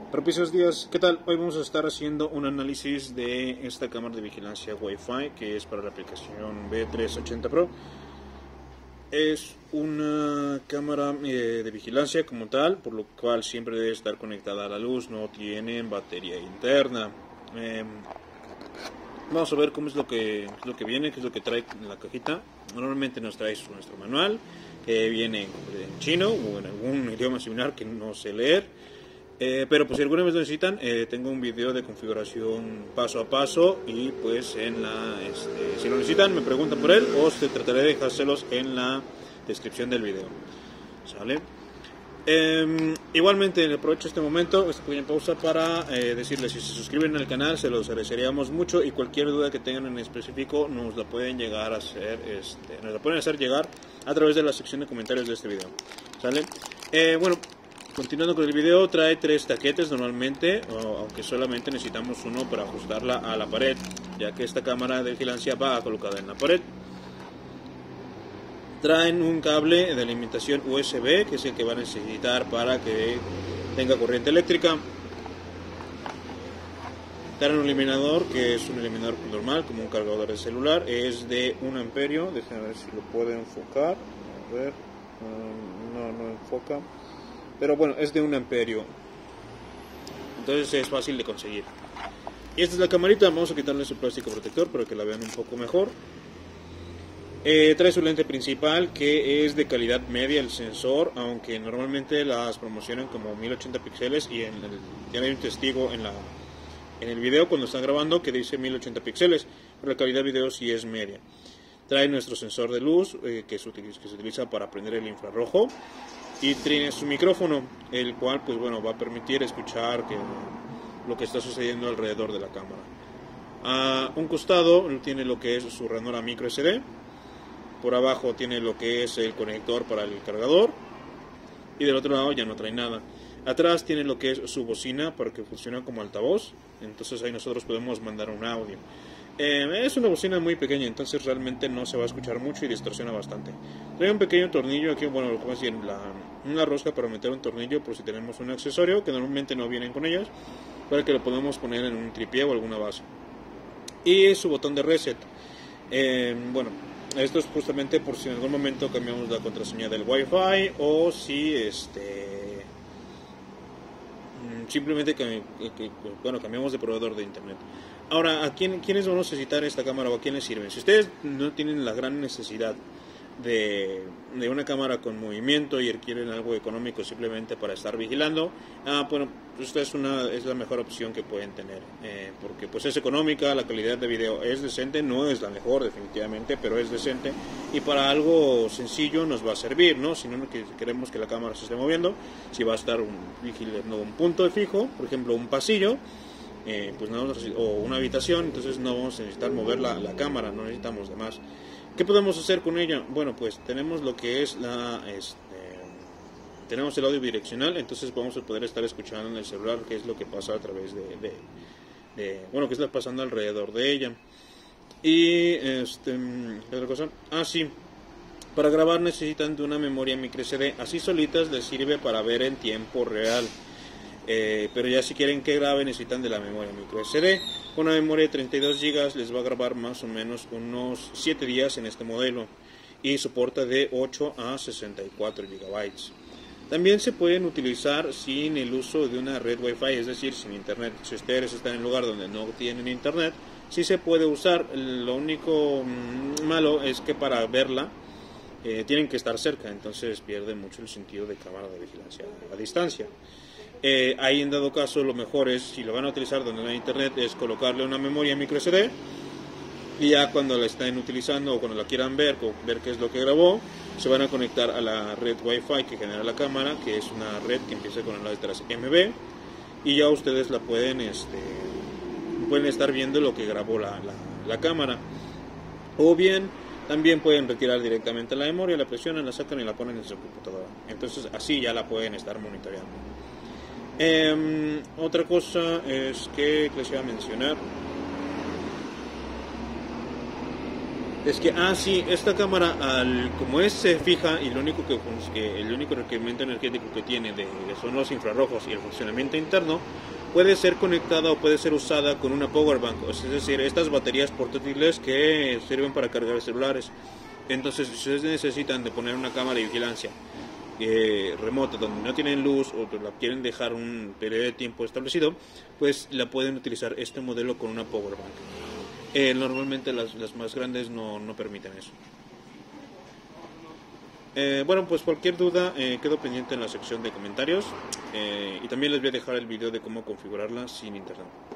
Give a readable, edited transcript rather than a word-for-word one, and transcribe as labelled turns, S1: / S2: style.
S1: Propicios días, ¿qué tal? Hoy vamos a estar haciendo un análisis de esta cámara de vigilancia Wi-Fi que es para la aplicación B380 Pro. Es una cámara de vigilancia como tal, por lo cual siempre debe estar conectada a la luz, no tiene batería interna. Vamos a ver cómo es lo que viene, qué es lo que trae en la cajita. Normalmente nos trae nuestro manual, que viene en chino o en algún idioma similar que no sé leer. Pero pues si alguna vez lo necesitan, tengo un video de configuración paso a paso y pues si lo necesitan me preguntan por él o trataré de dejárselos en la descripción del video. ¿Sale? Igualmente aprovecho este momento, esta pequeña pausa para decirles si se suscriben al canal se los agradeceríamos mucho y cualquier duda que tengan en específico nos la pueden llegar a hacer, nos la pueden hacer llegar a través de la sección de comentarios de este video. ¿Sale? Bueno. Continuando con el video, trae 3 taquetes normalmente, aunque solamente necesitamos uno para ajustarla a la pared, ya que esta cámara de vigilancia va colocada en la pared. Traen un cable de alimentación USB, que es el que van a necesitar para que tenga corriente eléctrica. Traen un eliminador, que es un eliminador normal, como un cargador de celular, es de 1 amperio, déjenme ver si lo puedo enfocar, a ver, no enfoca. Pero bueno, es de 1 amperio. Entonces es fácil de conseguir. Y esta es la camarita. Vamos a quitarle su plástico protector para que la vean un poco mejor. Trae su lente principal, que es de calidad media el sensor, aunque normalmente las promocionan como 1080 píxeles. Y tiene un testigo en el video cuando están grabando que dice 1080 píxeles. Pero la calidad video sí es media. Trae nuestro sensor de luz, que se utiliza para prender el infrarrojo. Y tiene su micrófono, el cual pues bueno va a permitir escuchar lo que está sucediendo alrededor de la cámara. A un costado tiene lo que es su ranura micro SD. Por abajo tiene lo que es el conector para el cargador. Y del otro lado ya no trae nada. Atrás tiene lo que es su bocina para que funcione como altavoz. Entonces ahí nosotros podemos mandar un audio. Es una bocina muy pequeña, entonces realmente no se va a escuchar mucho y distorsiona bastante. Trae un pequeño tornillo aquí, bueno, como decir, una rosca para meter un tornillo por si tenemos un accesorio, que normalmente no vienen con ellas, para que lo podamos poner en un tripié o alguna base. Y su botón de reset. Bueno, esto es justamente por si en algún momento cambiamos la contraseña del Wi-Fi o si simplemente cambiamos de proveedor de internet. Ahora, ¿a quiénes van a necesitar esta cámara o a quiénes sirven? Si ustedes no tienen la gran necesidad de una cámara con movimiento y requieren algo económico simplemente para estar vigilando, bueno, esta es la mejor opción que pueden tener, porque pues es económica, la calidad de video es decente, no es la mejor definitivamente, pero es decente y para algo sencillo nos va a servir, ¿no? Si no queremos que la cámara se esté moviendo, si va a estar vigilando un punto de fijo, por ejemplo un pasillo, pues no, o una habitación, entonces no vamos a necesitar mover la cámara, no necesitamos de más. ¿Qué podemos hacer con ella? Bueno, pues tenemos lo que es tenemos el audio bidireccional, entonces vamos a poder estar escuchando en el celular qué es lo que pasa a través bueno, qué está pasando alrededor de ella. Y ¿qué otra cosa? Sí, para grabar necesitan de una memoria micro SD, así solitas les sirve para ver en tiempo real. Pero ya si quieren que grabe necesitan de la memoria micro SD. Una memoria de 32 GB les va a grabar más o menos unos 7 días en este modelo y soporta de 8 a 64 GB. También se pueden utilizar sin el uso de una red Wi-Fi, es decir, sin internet. Si ustedes están en un lugar donde no tienen internet, sí se puede usar. Lo único malo es que para verla tienen que estar cerca, entonces pierde mucho el sentido de cámara de vigilancia a distancia. Ahí en dado caso lo mejor es, si lo van a utilizar donde no hay internet, es colocarle una memoria micro SD y ya cuando la estén utilizando o cuando la quieran ver qué es lo que grabó, se van a conectar a la red Wi-Fi que genera la cámara, que es una red que empieza con las letras MB, y ya ustedes la pueden estar viendo lo que grabó la cámara. O bien también pueden retirar directamente la memoria, la presionan, la sacan y la ponen en su computadora. Entonces así ya la pueden estar monitoreando. Otra cosa es que les iba a mencionar. Es que, sí, esta cámara, como es se fija y el único requerimiento energético que tiene son los infrarrojos y el funcionamiento interno, puede ser conectada o puede ser usada con una power bank, es decir, estas baterías portátiles que sirven para cargar celulares. Entonces, si ustedes necesitan de poner una cámara de vigilancia remota donde no tienen luz o la quieren dejar un periodo de tiempo establecido, pues la pueden utilizar este modelo con una power bank. Normalmente las más grandes no permiten eso. Bueno, pues cualquier duda quedo pendiente en la sección de comentarios y también les voy a dejar el video de cómo configurarla sin internet.